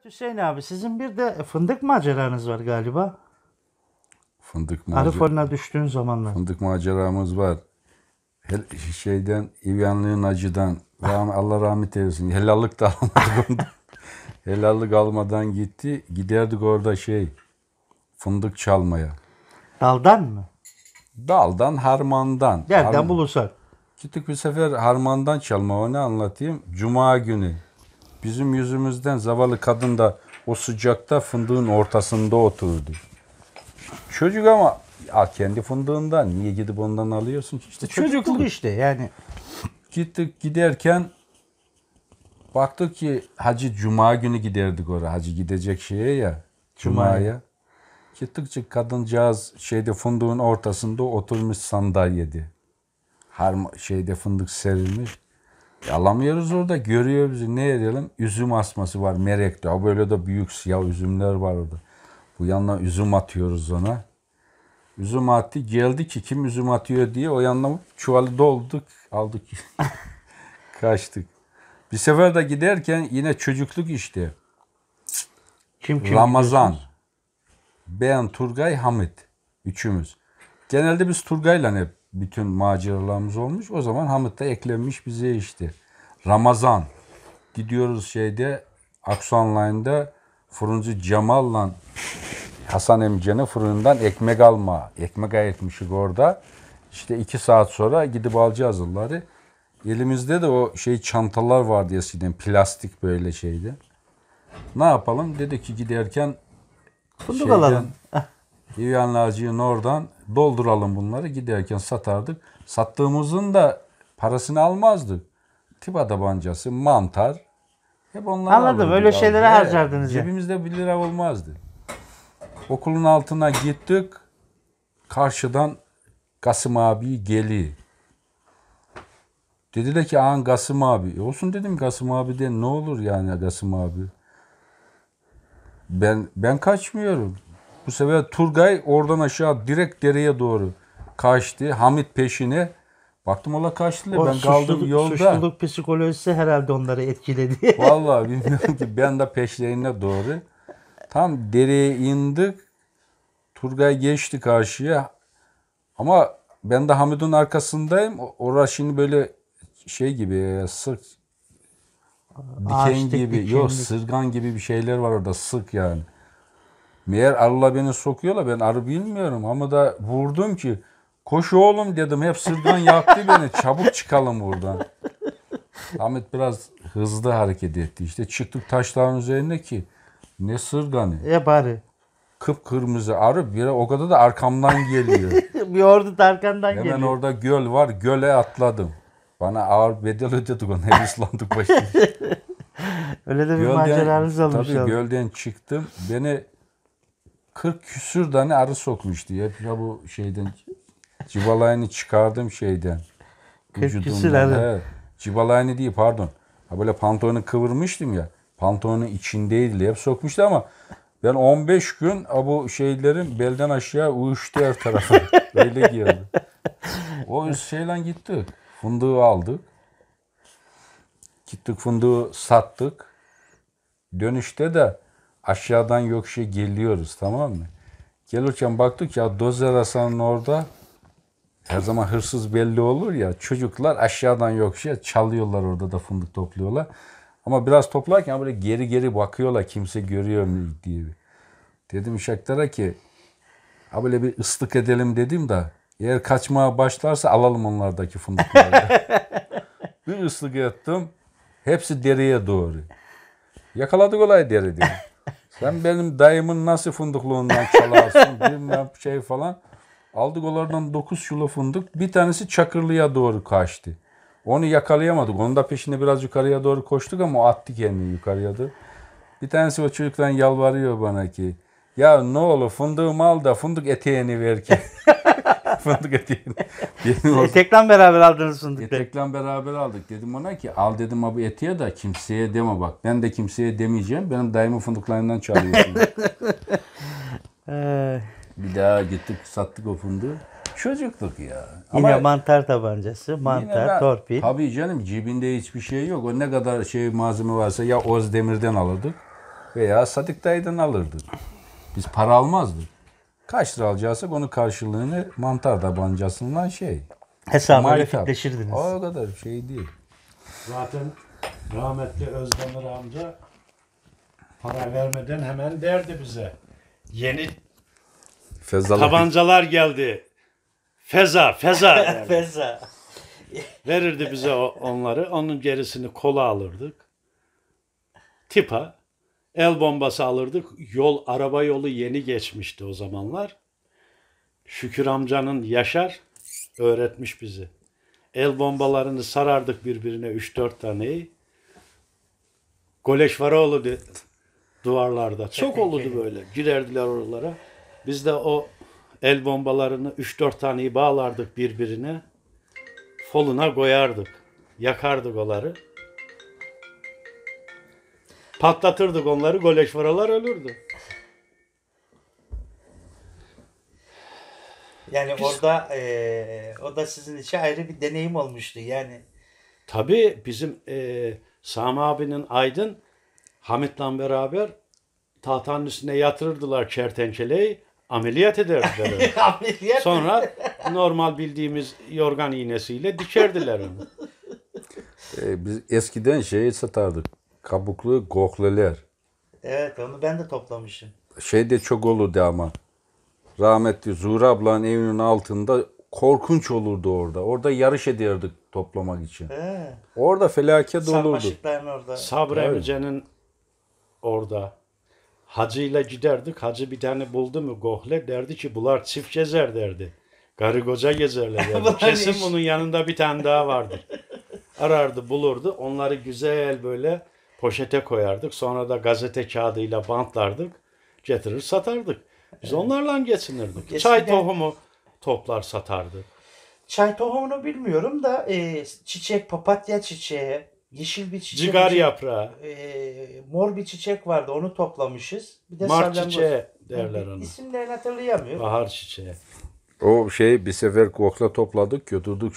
Hüseyin abi sizin bir de fındık maceranız var galiba. Arı Fındık fırına düştüğün zamanlar. maceramız var. İvyanlığın acıdan Allah rahmet eylesin. Helallik de almadık ondan. Helallik almadan gitti. Giderdik orada fındık çalmaya. Daldan mı? Daldan, harmandan. Nereden bulursak. Gittik bir sefer harmandan çalma. Onu anlatayım. Cuma günü. Bizim yüzümüzden zavallı kadın da o sıcakta fındığın ortasında oturdu. Çocuk ama kendi fındığından niye gidip ondan alıyorsun ki? İşte Çocukluk işte yani. Gittik giderken baktık ki Hacı Cuma günü giderdik oraya. Hacı gidecek ya Cuma'ya. Gittikçe kadıncağız fındığın ortasında oturmuş sandalyede. Fındık serilmiş. Alamıyoruz orada. Görüyor bizi. Ne edelim? Üzüm asması var Merek'te. Böyle de büyük siyah üzümler var orada. Bu yandan üzüm atıyoruz ona. Üzüm attı. Geldi ki kim üzüm atıyor diye o yandan çuvalı dolduk. Aldık. Kaçtık. Bir sefer de giderken yine çocukluk işte. Kim Ramazan. gidiyorsunuz? Ben, Turgay, Hamit. Üçümüz. Genelde biz Turgay'la hep bütün maceralarımız olmuş. O zaman Hamit de eklenmiş bize işte. Ramazan. Gidiyoruz Aksu Line'da fırıncı Cemal'la Hasan emcenin fırından ekmek alma. Ekmek ayırtmışık orada. İşte 2 saat sonra gidip alacağız onları. Elimizde de o çantalar vardı eskiden. Plastik böyle şeydi. Ne yapalım? Dedi ki giderken Fındık alalım. İvyan Naci'nin oradan dolduralım bunları. Giderken satardık. Sattığımızın da parasını almazdık. Tipa tabancası, mantar. Hep onları Anladım. alırdık. Öyle şeylere harcardınız ya. Cebimizde 1 lira olmazdı. Okulun altına gittik. Karşıdan Kasım abi geli. Dediler ki Kasım abi. Olsun dedim Kasım abi de ne olur yani Kasım abi. Ben kaçmıyorum. Bu sefer Turgay oradan aşağı direkt dereye doğru kaçtı. Hamit peşine. Baktım ola kaçtılar. Ben kaldım yolda. Suçluluk psikolojisi herhalde onları etkiledi. Vallahi bilmiyorum ki ben de peşlerine doğru. Tam dereye indik. Turgay geçti karşıya. Ama ben de Hamid'in arkasındayım. Orası şimdi böyle gibi sık diken gibi. Yok sırgan gibi bir şeyler var orada sık yani. Meğer arılar beni sokuyorlar. Ben arı bilmiyorum ama da vurdum ki koş oğlum dedim. Hep sırgan yaktı beni. Çabuk çıkalım buradan. Ahmet biraz hızlı hareket etti. İşte çıktık taşların üzerine ki ne sırganı. Bari. Kıpkırmızı arı o kadar da arkamdan geliyor. Bir ordu da arkandan Hemen geliyor. orada göl var. Göle atladım. Bana ağır bedel ödedik onu. Hep ıslandık başımız. Öyle de bir maceranız olmuş. Tabii gölden çıktım. Beni 40 küsür tane arı sokmuştu. Hep ya bu cibalayını çıkardım 40 küsür arı. Cibalayını değil pardon. Böyle pantolonu kıvırmıştım ya. Pantolonun içindeydi. Hep sokmuştu ama ben 15 gün bu belden aşağı uyuştu her tarafa. Öyle geldi. O gittik. Fındığı aldık. Gittik fındığı sattık. Dönüşte de aşağıdan geliyoruz tamam mı? Gelirken baktık ya Dozer Hasan'ın orada her zaman hırsız belli olur ya. Çocuklar aşağıdan çalıyorlar orada da fındık topluyorlar. Ama biraz toplarken böyle geri bakıyorlar kimse görüyor mu diye. Dedim uşaklara ki böyle bir ıslık edelim dedim de eğer kaçmaya başlarsa alalım onlardaki fındıkları. Bir ıslık ettim. Hepsi dereye doğru. Yakaladık olay derede. Sen benim dayımın nasıl fındıkluğundan çalarsın bilmem falan. Aldık onlardan 9 kilo fındık. Bir tanesi Çakırlı'ya doğru kaçtı. Onu yakalayamadık. Onun da peşine biraz yukarıya doğru koştuk ama o attı kendini yukarıya doğru. Bir tanesi o çocuktan yalvarıyor bana ki ya ne olur fındığımı al da fındık eteğini ver ki. Fındık eteğini. Etekle beraber aldınız fındıkları. Etekle beraber aldık. Dedim ona ki al dedim bu eteğe de kimseye deme bak. Ben de kimseye demeyeceğim. Benim dayımın fındıklarından çalıyorsun. Bir daha gittik sattık o fındığı. Çocukluk ya. Yine ama mantar tabancası, torpil. Tabii canım cebinde hiçbir şey yok. O ne kadar malzeme varsa ya Ozdemir'den alırdık Veya Sadık dayıdan alırdık. Biz para almazdık. Kaç lira alacaksak onun karşılığını mantar tabancasından hesabı öyle maytap. fitleşirdiniz. O kadar şey değil. Zaten rahmetli Özdemir amca para vermeden hemen derdi bize. Yeni Fezalı. tabancalar geldi. Feza derdi. Feza. Verirdi bize onları. Onun gerisini kola alırdık. Tipa. El bombası alırdık. Araba yolu yeni geçmişti o zamanlar. Şükür amcanın Yaşar öğretmiş bizi. El bombalarını sarardık birbirine 3-4 taneyi. Goleşvaroğlu duvarlarda. Çok olurdu böyle. Girerdiler oralara. Biz de o el bombalarını 3-4 taneyi bağlardık birbirine. Foluna koyardık. Yakardık onları. Patlatırdık onları. Goleşvaralar ölürdü. Yani orada o da sizin için ayrı bir deneyim olmuştu yani. Tabii bizim Sami abinin Aydın Hamit'le beraber tahtanın üstüne yatırırdılar kertenkeleyi, ameliyat ederdiler onu. Ameliyat. Sonra normal bildiğimiz yorgan iğnesiyle dikerdiler onu. Biz eskiden satardık. Kabuklu gokleler. Evet, onu ben de toplamışım. De çok olurdu ama. Rahmetli Zuhra ablanın evinin altında korkunç olurdu orada. Orada yarış ederdik toplamak için. He. Orada felaket olurdu. Sarmaşıkların orada. Sabri Emice'nin orada hacıyla giderdik. Hacı bir tane buldu mu gohle derdi ki bunlar çift gezer derdi. Karı koca gezerler derdi. Kesin bunun yanında bir tane daha vardır. Arardı bulurdu. Onları güzel böyle poşete koyardık. Sonra da gazete kağıdıyla bantlardık. Getirir satardık. Biz onlarla geçinirdik. Eskiden- Çay tohumu toplar satardık. Çay tohumunu bilmiyorum da çiçek, papatya çiçeği, yeşil bir çiçek. Cigar yaprağı, Mor bir çiçek vardı, onu toplamışız. Bir de mart salyangoz. çiçeği derler onu. İsimlerini hatırlayamıyorum. Bahar çiçeği. O bir sefer kokla topladık götürdük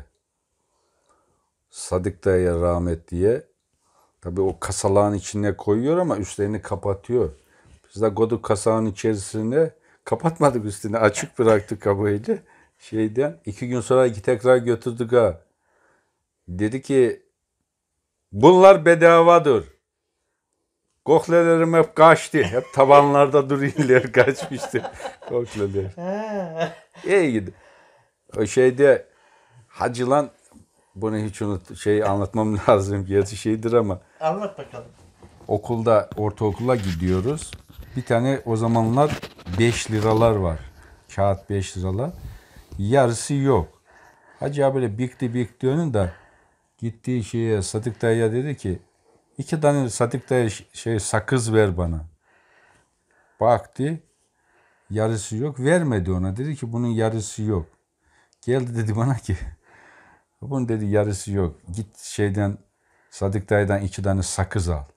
Sadık dayıya rahmetliye. Tabii o kasaların içine koyuyor ama üstlerini kapatıyor. Biz de koyduk kasanın içerisine, kapatmadık üstüne, açık bıraktık kabuğuyla. 2 gün sonra tekrar götürdük ha. Dedi ki bunlar bedavadır. Koklelerim hep kaçtı. Hep tabanlarda duruyorlar, kaçmıştı kokleler. Ha. İyi gidi. O hacılan bunu hiç anlatmam lazım. Gerçi ama Anlat bakalım. ortaokula gidiyoruz. Bir tane o zamanlar 5 liralar var. Kağıt 5 liralar. Yarısı yok. Hacı abi böyle bikti onun da gittiği Sadık dayıya dedi ki 2 tane Sadık dayı sakız ver bana. Baktı. Yarısı yok. Vermedi ona. Dedi ki bunun yarısı yok. Geldi dedi bana ki bunun dedi yarısı yok. Git Sadık dayıdan 2 tane sakız al.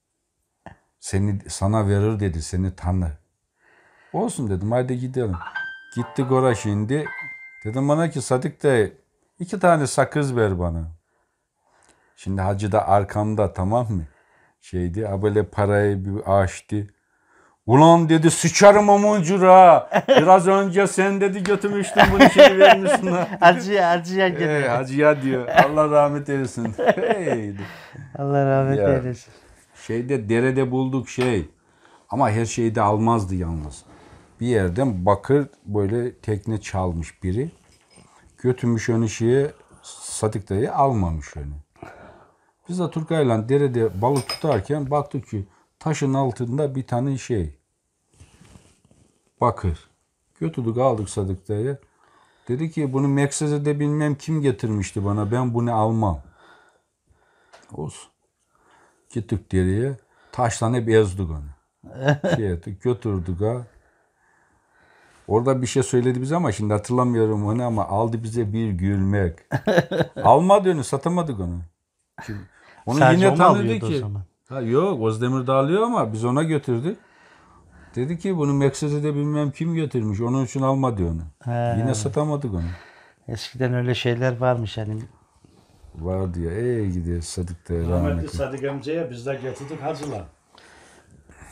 Sana verir dedi. Seni tanır. Olsun dedim. Haydi gidelim. Gittik oraya şimdi. Dedim bana ki Sadık dayı 2 tane sakız ver bana. Şimdi hacı da arkamda, tamam mı? Böyle parayı bir açtı. Ulan dedi sıçarım o muncura. Biraz önce sen dedi götürmüştün bunu vermişsin. Hacıya geliyor. Hacıya diyor. Allah rahmet eylesin. Allah rahmet Ya. eylesin. Derede bulduk Ama her şeyi de almazdı yalnız. Bir yerden bakır böyle tekne çalmış biri. Götürmüş onu Sadık dayı almamış onu. Biz de Turgay'la derede balık tutarken baktık ki taşın altında bir tane bakır. Götürdük aldık Sadık dayı. Dedi ki bunu Mekseze'de bilmem kim getirmişti bana. Ben bunu almam. Olsun. Gittik dereye. Taşla hep ezdik onu. Götürdük ha. Orada bir şey söyledi bize ama şimdi hatırlamıyorum onu ama aldı bize bir gülmek. Almadı onu, satamadık onu. Onu Sadece yine o mu tanıdı alıyordu o ki. zaman? Yok, Özdemir de alıyor ama biz ona götürdük. Dedi ki bunu Mekseze'de bilmem kim götürmüş. Onun için almadı onu. He. Yine satamadık onu. Eskiden öyle şeyler varmış hani. Vardı ya. Gidiyor Sadık da Rahmetli rahmetli. Sadık amcaya biz de getirdik hacılar.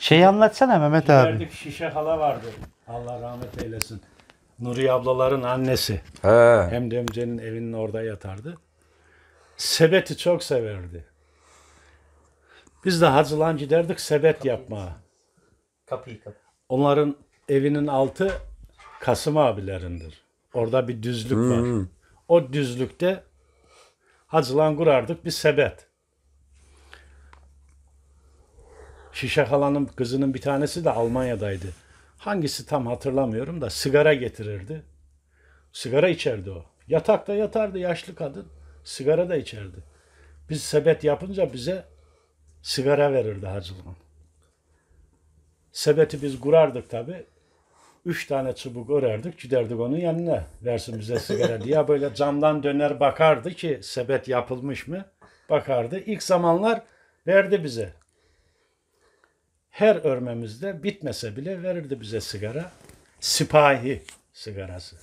Şeyi anlatsana Mehmet abi. Giderdik, Şişe hala vardı. Allah rahmet eylesin. Nuriye ablaların annesi. He. Hem de Emce'nin evinin orada yatardı. Sebeti çok severdi. Biz de hacılan giderdik sebet yapmaya. Kapıyı. Onların evinin altı Kasım abilerindir. Orada bir düzlük var. O düzlükte hacılan kurardık bir sebet. Şişe halanın kızının bir tanesi de Almanya'daydı. Hangisi tam hatırlamıyorum da sigara getirirdi. Sigara içerdi o. Yatakta yatardı yaşlı kadın. Sigara da içerdi. Biz sebet yapınca bize sigara verirdi hacılan. Sebeti biz kurardık tabi. 3 tane çubuk örerdik, giderdik onun yanına. Versin bize sigara diye böyle camdan döner bakardı ki sebet yapılmış mı? Bakardı. İlk zamanlar verdi bize. Her örmemizde bitmese bile verirdi bize sigara. Sipahi sigarası.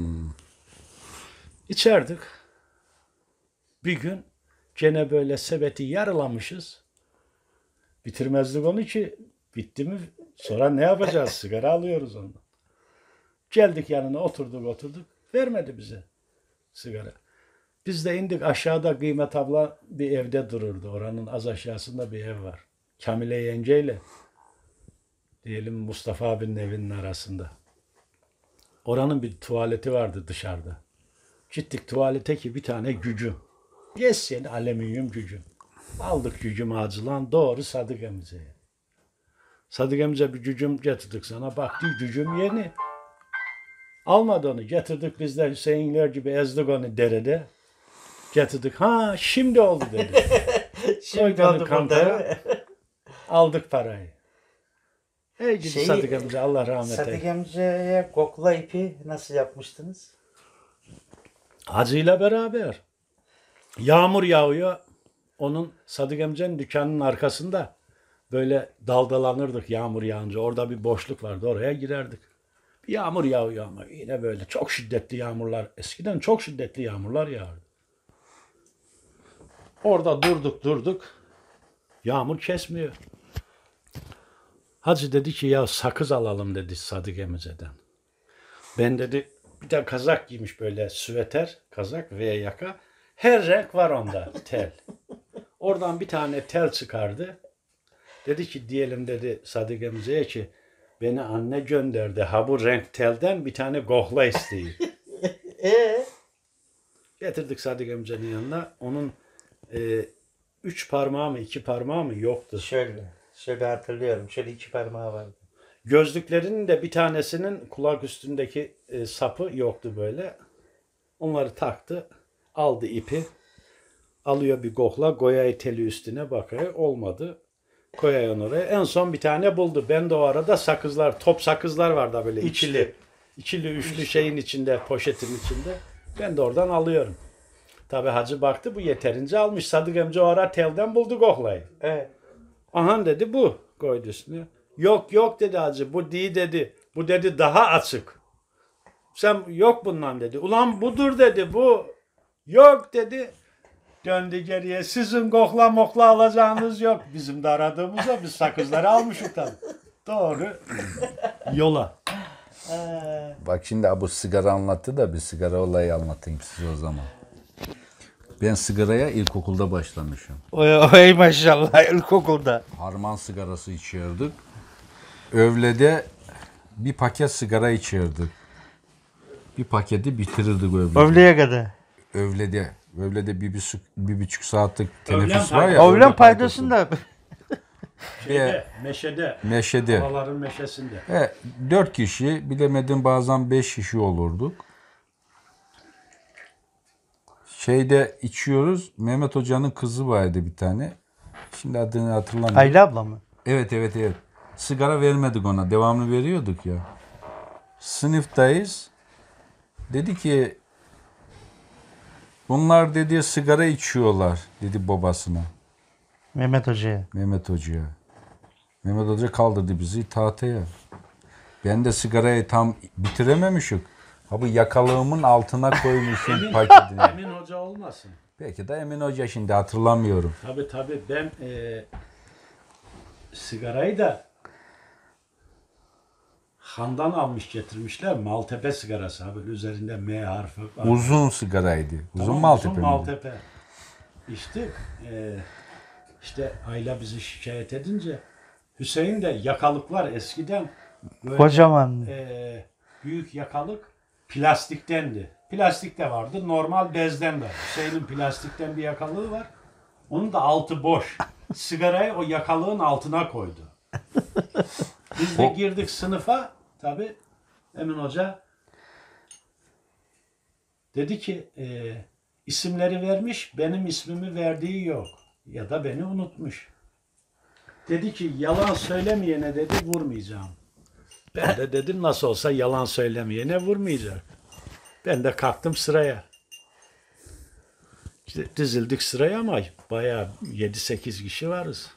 İçerdik. Bir gün gene böyle sebeti yarılamışız. Bitirmezdik onu ki bitti mi sonra ne yapacağız? Sigara alıyoruz ondan. Geldik yanına oturduk. Vermedi bize sigara. Biz de indik aşağıda Kıymet abla bir evde dururdu. Oranın az aşağısında bir ev var. Kamile yengeyle diyelim Mustafa abinin evinin arasında. Oranın bir tuvaleti vardı dışarıda. Gittik tuvalete ki bir tane gücüm. Yes yani alüminyum gücüm. Aldık gücüm acılan doğru Sadık Emze'ye. Sadık Emze bir gücüm getirdik sana. Baktık gücüm yeni. Almadı onu. Getirdik biz de Hüseyinler gibi ezdik onu derede. Getirdik. Ha şimdi oldu dedi. Şimdi oldu burada. Aldık parayı. Ey gidi Sadık Emze Allah rahmet eylesin. Sadık Emze'ye kokla ipi nasıl yapmıştınız? Hacıyla beraber. Yağmur yağıyor. Onun Sadık Emce'nin dükkanının arkasında böyle daldalanırdık yağmur yağınca. Orada bir boşluk vardı. Oraya girerdik. Bir yağmur yağıyor ama yine böyle çok şiddetli yağmurlar. Eskiden çok şiddetli yağmurlar yağardı. Orada durduk. Yağmur kesmiyor. Hacı dedi ki ya sakız alalım dedi Sadık Emze'den. Ben dedi bir de kazak giymiş böyle süveter, kazak ve yaka. Her renk var onda tel. Oradan bir tane tel çıkardı. Dedi ki diyelim dedi Sadık Emze'ye ki beni anne gönderdi. Ha bu renk telden bir tane gohla isteği. Getirdik Sadık Emze'nin yanına. Onun 3 parmağı mı 2 parmağı mı yoktu. Şöyle hatırlıyorum. Şöyle 2 parmağı vardı. Gözlüklerinin de bir tanesinin kulak üstündeki sapı yoktu böyle. Onları taktı. Aldı ipi. Alıyor bir gohla. Goyayı teli üstüne bakıyor. Olmadı. Koyuyor oraya. En son bir tane buldu. Ben de o arada sakızlar, top sakızlar vardı böyle ikili. İkili, üçlü şeyin içinde, poşetin içinde. Ben de oradan alıyorum. Tabi hacı baktı bu yeterince almış. Sadık Emce o ara telden buldu gohlayı. Evet. Aha dedi bu. Koydu üstüne. Yok dedi hacı bu değil dedi. Bu dedi daha açık. Sen yok bundan dedi. Ulan budur dedi bu. Yok dedi. Döndü geriye. Sizin kokla mokla alacağınız yok. Bizim de aradığımızda biz sakızları almışız tabii. Doğru. Yola. Bak şimdi bu sigara anlattı da bir sigara olayı anlatayım size o zaman. Ben sigaraya ilkokulda başlamışım. Oy maşallah ilkokulda. Harman sigarası içiyorduk. Öğlede bir paket sigara içiyorduk. Bir paketi bitirirdik öğlede. Öğleye kadar. Öğlede bir buçuk saatlik teneffüs var ya. Öğlen paydasında. Meşede. Havaların meşesinde. 4 kişi bilemedim bazen 5 kişi olurduk. Şeyde içiyoruz. Mehmet Hoca'nın kızı vardı bir tane. Şimdi adını hatırlamıyorum. Ayla abla mı? Evet. Sigara vermedik ona. Devamlı veriyorduk ya. Sınıftayız. Dedi ki bunlar dedi sigara içiyorlar dedi babasına. Mehmet Hoca'ya. Mehmet Hoca kaldırdı bizi tahtaya. Ben de sigarayı tam bitirememişim. Ha bu yakalığımın altına koymuşum paketini. Emin Hoca olmasın. Belki de Emin Hoca şimdi hatırlamıyorum. Tabii ben sigarayı da Handan almış getirmişler. Maltepe sigarası. Ha, böyle üzerinde M harfi var. Uzun sigaraydı. Uzun Tamam, Maltepe uzun miydi? Maltepe. İçtik. İşte Ayla bizi şikayet edince Hüseyin de yakalıklar eskiden böyle, Kocaman. büyük yakalık plastiktendi. Plastik de vardı. Normal bezden var. Hüseyin'in plastikten bir yakalığı var. Onun da altı boş. Sigarayı o yakalığın altına koydu. Biz de girdik sınıfa. Tabii Emin Hoca dedi ki isimleri vermiş, benim ismimi verdiği yok. Ya da beni unutmuş. Dedi ki yalan söylemeyene dedi vurmayacağım. Ben de dedim nasıl olsa yalan söylemeyene vurmayacak. Ben de kalktım sıraya. İşte dizildik sıraya ama bayağı 7-8 kişi varız.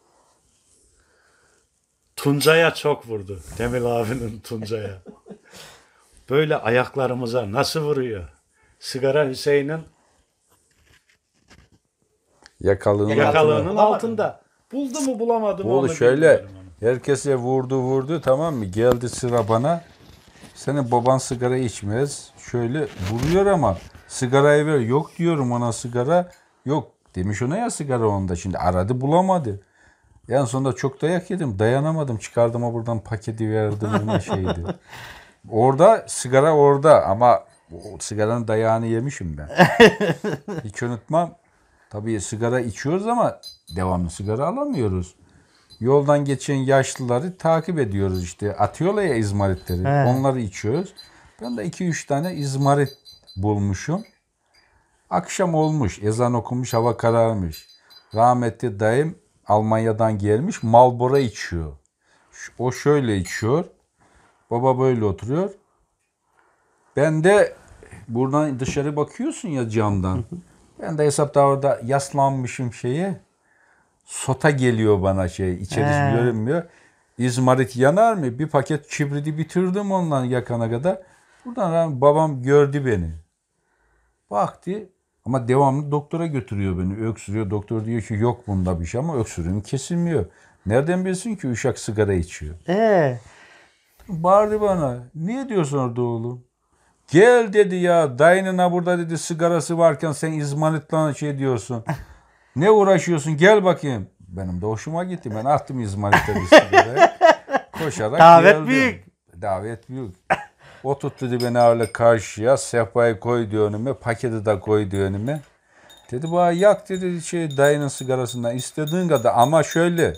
Tuncay'a çok vurdu. Demir abinin Tuncay'a. Böyle ayaklarımıza nasıl vuruyor? Sigara Hüseyin'in yakalığının altında. Buldu mu bulamadı mı Oğlu onu şöyle bilmiyorum onu. herkese vurdu tamam mı? Geldi sıra bana. Senin baban sigara içmez. Şöyle vuruyor ama sigarayı ver. Yok diyorum ona sigara. Yok demiş ona ya sigara onda. Şimdi aradı bulamadı. En sonunda çok dayak yedim. Dayanamadım. Çıkardım o buradan paketi verdim ona şeydi. Orada sigara orada ama o sigaranın dayağını yemişim ben. Hiç unutmam. Tabii sigara içiyoruz ama devamlı sigara alamıyoruz. Yoldan geçen yaşlıları takip ediyoruz işte. Atıyorlar ya izmaritleri. He. Onları içiyoruz. Ben de 2-3 tane izmarit bulmuşum. Akşam olmuş. Ezan okunmuş. Hava kararmış. Rahmetli dayım Almanya'dan gelmiş. Marlboro içiyor. O şöyle içiyor. Baba böyle oturuyor. Ben de buradan dışarı bakıyorsun ya camdan. Ben de hesapta orada yaslanmışım şeye. Sota geliyor bana şey. İçerisi görünmüyor. İzmarit yanar mı? Bir paket kibriti bitirdim ondan yakana kadar. Buradan babam gördü beni. Baktı. Ama devamlı doktora götürüyor beni. Öksürüyor. Doktor diyor ki yok bunda bir şey ama öksürüğüm kesilmiyor. Nereden bilsin ki uşak sigara içiyor? Bağırdı bana. Niye diyorsun orada oğlum? Gel dedi ya. Dayının burada dedi sigarası varken sen izmaritla şey diyorsun. Ne uğraşıyorsun? Gel bakayım. Benim de hoşuma gitti. Ben attım izmarite bir sigarayı. Koşarak Davet geldim. büyük. Davet büyük. O tuttu dedi beni öyle karşıya. Sehpayı koydu önüme. Paketi de koydu önüme. Dedi bana yak dedi şey dayının sigarasından istediğin kadar ama şöyle.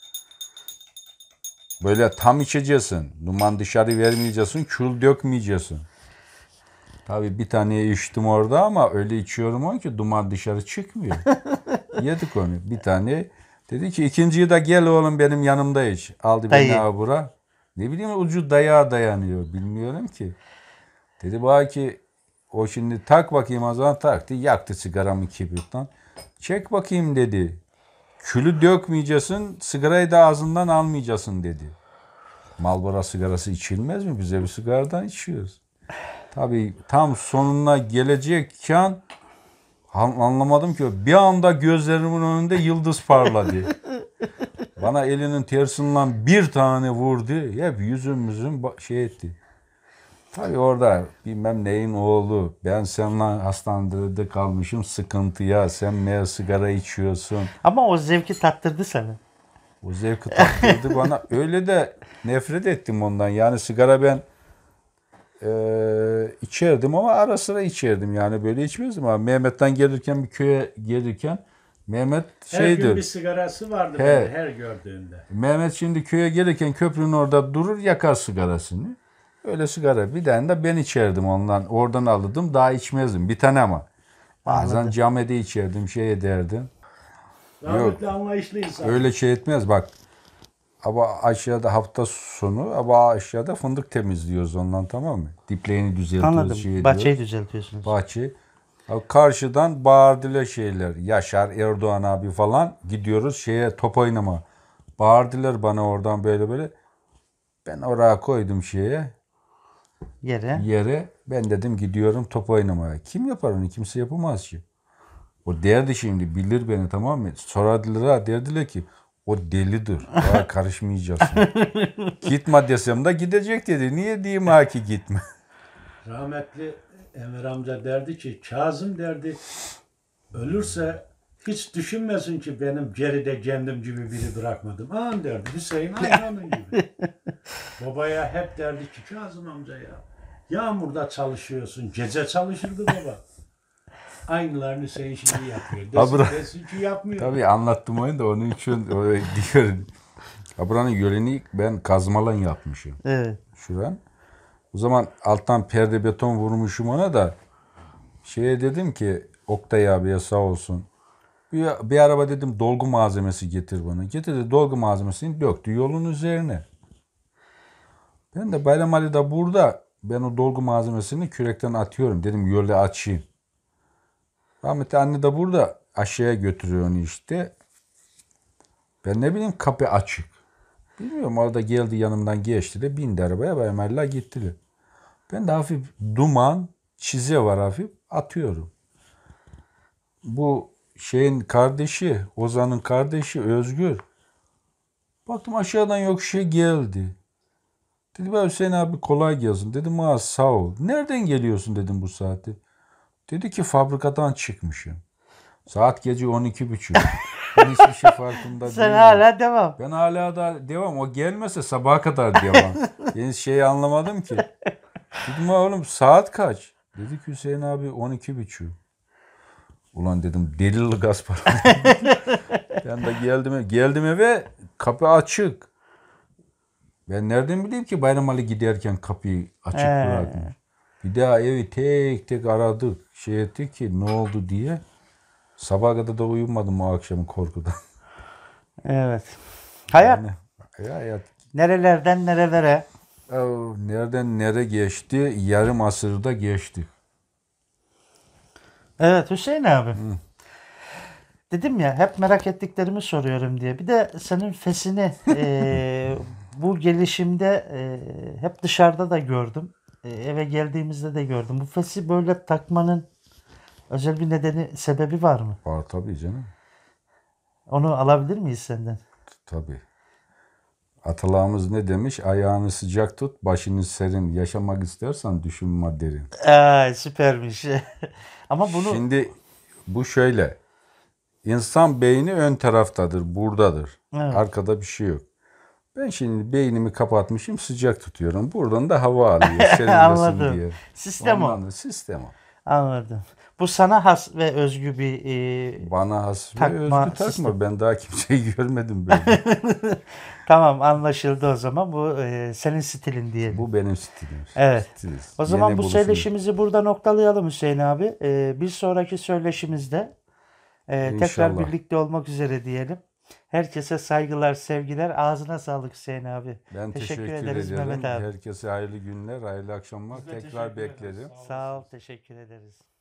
Böyle tam içeceksin. Duman dışarı vermeyeceksin. Kül dökmeyeceksin. Tabii bir tane içtim orada ama öyle içiyorum on ki duman dışarı çıkmıyor. Yedik onu. Bir tane. Dedi ki ikinciyi de gel oğlum benim yanımda iç. Aldı beni abura. Ne bileyim ucu dayağa dayanıyor. Bilmiyorum ki. Dedi bana ki o şimdi tak bakayım o zaman taktı. Yaktı sigaramı kibritten. Çek bakayım dedi. Külü dökmeyeceksin. Sigarayı da ağzından almayacaksın dedi. Marlboro sigarası içilmez mi? Bize bir sigaradan içiyoruz. Tabii tam sonuna gelecekken anlamadım ki bir anda gözlerimin önünde yıldız parladı. Bana elinin tersinden bir tane vurdu. Hep yüzümüzün şey etti. Tabii orada bilmem neyin oğlu. Ben seninle hastanede kalmışım sıkıntıya. Sen meğer sigara içiyorsun. Ama o zevki tattırdı sana. O zevki tattırdı bana. Öyle de nefret ettim ondan. Yani sigara ben içerdim ama ara sıra içerdim. Yani böyle içmezdim ama Mehmet'ten gelirken bir köye gelirken Mehmet Her gün bir şeydir. sigarası vardı böyle her gördüğünde. Mehmet şimdi köye gelirken köprünün orada durur yakar sigarasını. Öyle sigara. Bir tane de ben içerdim ondan. Oradan alırdım. Daha içmezdim. Bir tane ama. Bazen camide içerdim. Şey ederdim. Rahmetli anlayışlı insan. Öyle şey etmez. Bak. Ama aşağıda hafta sonu ama aşağıda fındık temizliyoruz ondan tamam mı? Dipleğini düzeltiyoruz. Anladım. Şey Bahçeyi düzeltiyorsunuz. Bahçe. Karşıdan bağırdılar şeyler. Yaşar, Erdoğan abi falan. Gidiyoruz şeye top oynama. Bağırdılar bana oradan böyle. Ben oraya koydum şeye. Yere. Ben dedim gidiyorum top oynamaya. Kim yapar onu? Kimse yapamaz ki. O derdi şimdi bilir beni tamam mı? Sorardılar derdiler ki O delidir. Daha karışmayacaksın. Gitme desem de gidecek dedi. Niye diyeyim ha ki gitme? Rahmetli Enver amca derdi ki Kazım derdi ölürse hiç düşünmesin ki benim geride kendim gibi biri bırakmadım. Ağam derdi Hüseyin aynı onun gibi. Babaya hep derdi ki Kazım amca ya yağmurda çalışıyorsun. Gece çalışırdı baba. Aynılarını Hüseyin şimdi yapıyor. Desin ki yapmıyor. Tabii anlattım oyunu da onun için öyle diyorum. Ha, buranın yönünü ben kazmalan yapmışım. Evet. Şuran. O zaman alttan perde beton vurmuşum ona da şeye dedim ki Oktay abiye sağ olsun. Bir araba dedim dolgu malzemesi getir bana. Getirdi dolgu malzemesini döktü yolun üzerine. Ben de Bayram Ali de burada ben o dolgu malzemesini kürekten atıyorum. Dedim yolu açayım. Rahmetli anne de burada aşağıya götürüyor onu işte. Ben ne bileyim kapı açık. Bilmiyorum orada geldi yanımdan geçti de bindi arabaya Bayram Ali'yle gittiler. Ben de hafif duman çize var hafif atıyorum. Bu şeyin kardeşi Ozan'ın kardeşi Özgür. Baktım aşağıdan yok şey geldi. Dedi ben Hüseyin abi kolay gelsin. Dedim ha sağ ol. Nereden geliyorsun dedim bu saati. Dedi ki fabrikadan çıkmışım. Saat gece 12.30. Ben hiçbir şey farkında değilim. Sen hala devam. Ben hala da devam. O gelmese sabaha kadar devam. Yani şeyi anlamadım ki. Dedim ha oğlum saat kaç? Dedi ki Hüseyin abi 12.30. Ulan dedim delil gaz para. Ben de geldim eve kapı açık. Ben nereden bileyim ki Bayram Ali giderken kapıyı açık bırakmış. Bir daha evi tek tek aradık. Şey ettik ki ne oldu diye. Sabaha kadar da uyumadım o akşamın korkudan. Evet. Hayat. Yani, hayat. Nerelerden nerelere? Nereden nereye geçti? Yarım asırda geçti. Evet Hüseyin abi. Dedim ya hep merak ettiklerimi soruyorum diye. Bir de senin fesini bu gelişimde hep dışarıda da gördüm. Eve geldiğimizde de gördüm. Bu fesi böyle takmanın özel bir nedeni, sebebi var mı? Var tabii canım. Onu alabilir miyiz senden? Tabii. Atalarımız ne demiş? Ayağını sıcak tut, başını serin. Yaşamak istersen düşünme derin. Süpermiş. Ama bunu... Şimdi bu şöyle. İnsan beyni ön taraftadır, buradadır. Evet. Arkada bir şey yok. Ben şimdi beynimi kapatmışım, sıcak tutuyorum. Buradan da hava alıyor, serinlesin diye. Sistem o. Sistem o. Anladım. Bu sana has ve özgü bir Bana has ve takma özgü takma. sistem. Ben daha kimseyi görmedim böyle. Tamam anlaşıldı o zaman. Bu senin stilin diyelim. Bu benim stilim. Evet. Stiliz. O zaman Yeni bu buluşumuz. söyleşimizi burada noktalayalım Hüseyin abi. Bir sonraki söyleşimizde tekrar İnşallah. birlikte olmak üzere diyelim. Herkese saygılar, sevgiler. Ağzına sağlık Hüseyin abi. Ben teşekkür ederiz ederim. Mehmet abi. Herkese hayırlı günler, hayırlı akşamlar. Tekrar beklerim. Sağ ol, teşekkür ederiz.